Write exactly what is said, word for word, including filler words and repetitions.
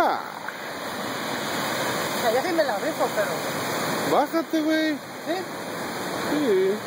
Nah. O sea, ya sí me la rifo, pero... Bájate, güey. ¿Sí? Sí.